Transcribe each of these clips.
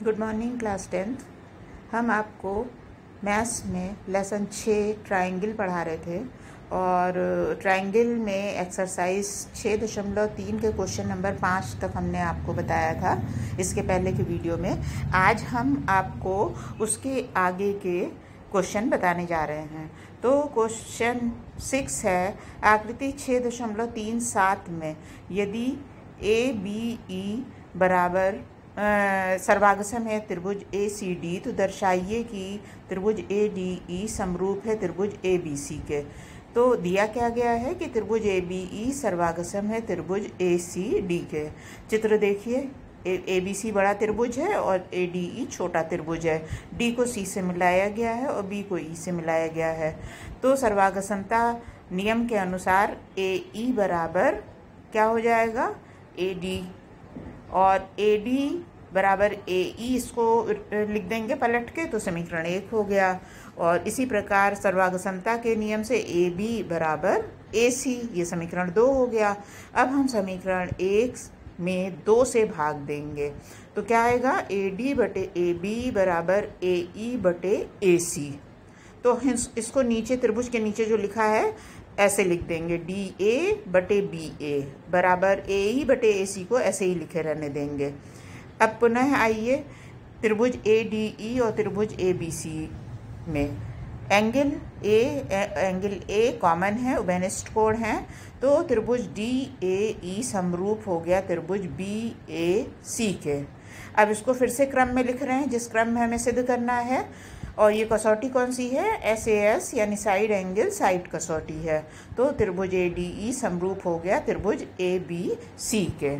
Good morning class 10th। हम आपको maths में लेसन 6 ट्रायंगल पढ़ा रहे थे और ट्रायंगल में एक्सरसाइज 6.3 के क्वेश्चन नंबर 5 तक हमने आपको बताया था इसके पहले के वीडियो में। आज हम आपको उसके आगे के क्वेश्चन बताने जा रहे हैं। तो क्वेश्चन 6 है, आकृति 6.37 में यदि ABE बराबर सर्वागसम है त्रिभुज ACD तो दर्शाइए कि त्रिभुज ADE समरूप है त्रिभुज ABC के। तो दिया क्या गया है कि त्रिभुज ABE सर्वागसम है त्रिभुज ACD के। चित्र देखिए, ABC बड़ा त्रिभुज है और ADE छोटा त्रिभुज है। D को C से मिलाया गया है और B को E से मिलाया गया है। तो सर्वागसमता नियम के अनुसार AE बराबर क्या हो जाएगा, AD, और AD बराबर AE इसको लिख देंगे पलट के, तो समीकरण 1 हो गया। और इसी प्रकार सर्वागसमता के नियम से AB बराबर AC, ये समीकरण 2 हो गया। अब हम समीकरण 1 में 2 से भाग देंगे तो क्या आएगा, AD बटे AB बराबर AE बटे AC। तो इसको नीचे त्रिभुज के नीचे जो लिखा है ऐसे लिख देंगे, DA बटे BA बराबर AE बटे AC को ऐसे ही लिखे रहने देंगे। अब पुनः आइए त्रिभुज ADE और त्रिभुज ABC में एंगल A कॉमन है, उभयनिष्ठ कोण है, तो त्रिभुज DAE समरूप हो गया त्रिभुज BAC के। अब इसको फिर से क्रम में लिख रहे हैं जिस क्रम में हमें सिद्ध करना है, और ये कसौटी कौन सी है, SAS यानी साइड एंगल साइड कसौटी है। तो त्रिभुज ADE समरूप हो गया त्रिभुज ABC के।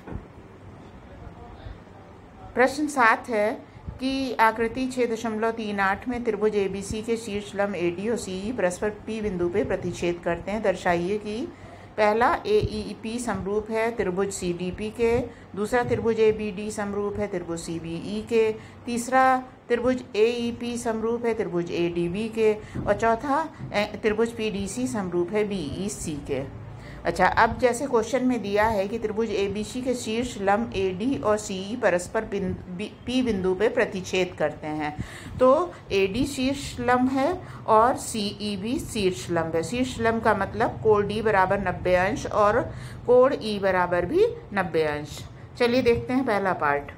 प्रश्न 7 है कि आकृति 6.38 में त्रिभुज ABC के शीर्ष लंब AD और CE परस्पर P बिंदु पे प्रतिच्छेद करते हैं। दर्शाइए कि पहला AEP समरूप है त्रिभुज CDP के, दूसरा त्रिभुज ABD समरूप है त्रिभुज CBE के, तीसरा त्रिभुज AEP समरूप है त्रिभुज ADB के, और चौथा त्रिभुज PDC समरूप है BEC के। अच्छा, अब जैसे क्वेश्चन में दिया है कि त्रिभुज ABC के शीर्ष लंब AD और CE परस्पर P बिंदु पे प्रतिच्छेद करते हैं, तो AD शीर्ष लंब है और CE भी शीर्ष लंब है। शीर्ष लंब का मतलब कोण D बराबर 90 अंश और कोण E बराबर भी 90 अंश। चलिए देखते हैं पहला पार्ट।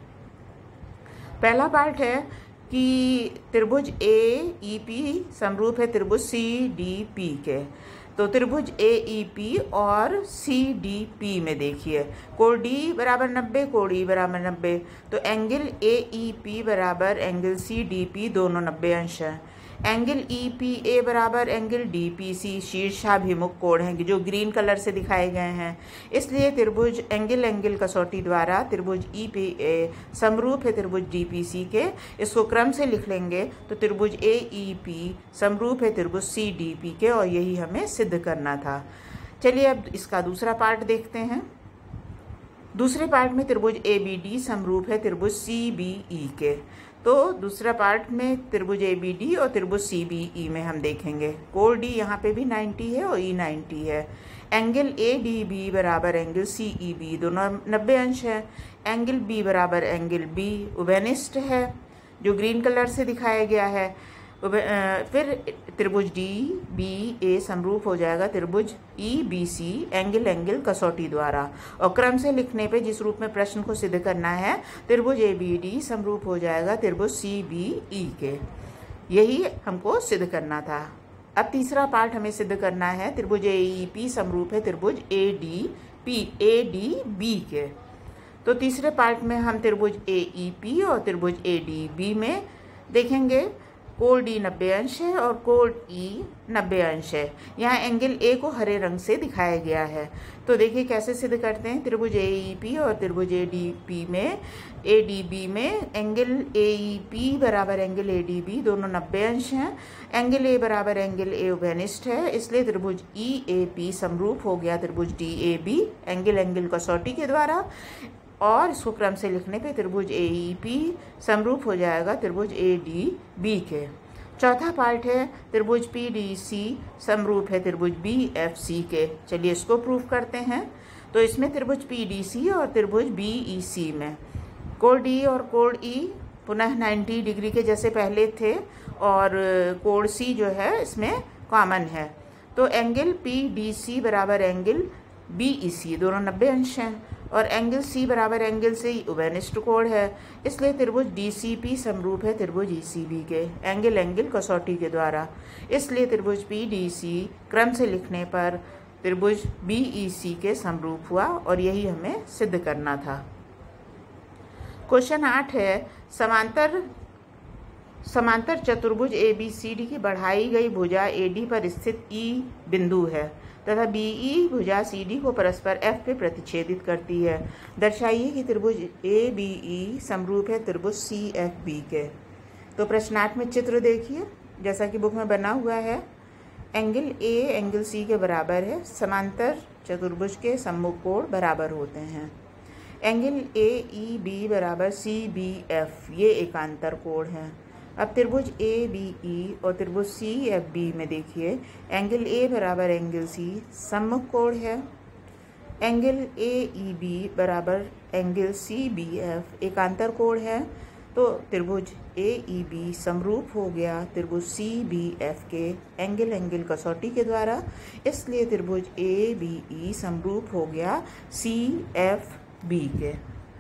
पहला पार्ट है कि त्रिभुज AEP समरूप है त्रिभुज CDP के। तो त्रिभुज AEP और CDP में देखिए कोण D बराबर 90, कोण E बराबर 90, तो एंगल AEP बराबर एंगल CDP दोनों 90 अंश है। एंगल EPA बराबर एंगल DPC शीर्षाभिमुख कोण हैं जो ग्रीन कलर से दिखाए गए हैं। इसलिए त्रिभुज एंगल कसौटी द्वारा त्रिभुज EPA समरूप है त्रिभुज DPC के। इसको क्रम से लिख लेंगे तो त्रिभुज AEP समरूप है त्रिभुज CDP के, और यही हमें सिद्ध करना था। चलिए अब इसका दूसरा पार्ट देखते हैं। दूसरे पार्ट में त्रिभुज ABD समरूप है त्रिभुज CBE के। तो दूसरा पार्ट में त्रिभुज ABD और त्रिभुज CBE में हम देखेंगे कोण D यहाँ पे भी 90 है और E 90 है। एंगल ADB बराबर एंगल CEB दोनों 90 अंश है। एंगल B बराबर एंगल B उभयनिष्ठ है जो ग्रीन कलर से दिखाया गया है। फिर त्रिभुज DBA समरूप हो जाएगा त्रिभुज EBC एंगल कसौटी द्वारा, और क्रम से लिखने पे जिस रूप में प्रश्न को सिद्ध करना है त्रिभुज ABD समरूप हो जाएगा त्रिभुज CBE के। यही हमको सिद्ध करना था। अब तीसरा पार्ट हमें सिद्ध करना है त्रिभुज AEP समरूप है त्रिभुज ADB के। तो तीसरे पार्ट में हम त्रिभुज AEP और त्रिभुज ADB में देखेंगे कोण D 90 अंश है और कोण E 90 अंश है। यहाँ एंगल A को हरे रंग से दिखाया गया है। तो देखिए कैसे सिद्ध करते हैं। त्रिभुज AEP और त्रिभुज ADB में एंगल AEP बराबर एंगल ADB दोनों 90 अंश हैं। एंगल A बराबर एंगल A उभयनिष्ठ है, इसलिए त्रिभुज EAP समरूप हो गया त्रिभुज DAB एंगल कसौटी के द्वारा, और इसको क्रम से लिखने पे त्रिभुज AEP समरूप हो जाएगा त्रिभुज ADB के। चौथा पार्ट है त्रिभुज PDC समरूप है त्रिभुज BFC के। चलिए इसको प्रूफ करते हैं। तो इसमें त्रिभुज PDC और त्रिभुज BEC में कोण D और कोण E पुनः 90 डिग्री के जैसे पहले थे, और कोण सी जो है इसमें कॉमन है। तो एंगल PDC बराबर एंगल BEC, दोनों 90 अंश हैं, और एंगल C बराबर एंगल से उभयनिष्ठ कोण है, इसलिए त्रिभुज DCP समरूप है त्रिभुज ECB के एंगल एंगल कसौटी के द्वारा। इसलिए त्रिभुज PDC क्रम से लिखने पर त्रिभुज BEC के समरूप हुआ, और यही हमें सिद्ध करना था। क्वेश्चन 8 है, समांतर चतुर्भुज ABCD की बढ़ाई गई भुजा AD पर स्थित E बिंदु है तथा BE भुजा CD को परस्पर F पे प्रतिच्छेदित करती है। दर्शाइए कि त्रिभुज ABE समरूप है त्रिभुज CFB के। तो प्रश्नात्मक चित्र देखिए जैसा कि बुक में बना हुआ है। एंगल A एंगल C के बराबर है। समांतर चतुर्भुज के सम्मुख कोण बराबर होते हैं। एंगल AEB बराबर CBF, ये एकांतर कोण है। अब त्रिभुज ABE और त्रिभुज CFB में देखिए, एंगल A बराबर एंगल C सम्मुख कोण है। एंगल AEB बराबर एंगल CBF एकांतर कोण है। तो त्रिभुज AEB समरूप हो गया त्रिभुज CBF के एंगल एंगल कसौटी के द्वारा, इसलिए त्रिभुज ABE समरूप हो गया CFB के।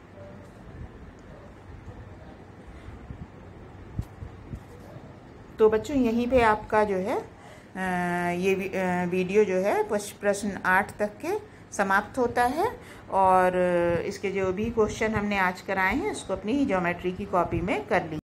तो बच्चों यहीं पे आपका जो है ये वीडियो जो है प्रश्न 8 तक के समाप्त होता है, और इसके जो भी क्वेश्चन हमने आज कराए हैं उसको अपनी ज्योमेट्री की कॉपी में कर लीजिए।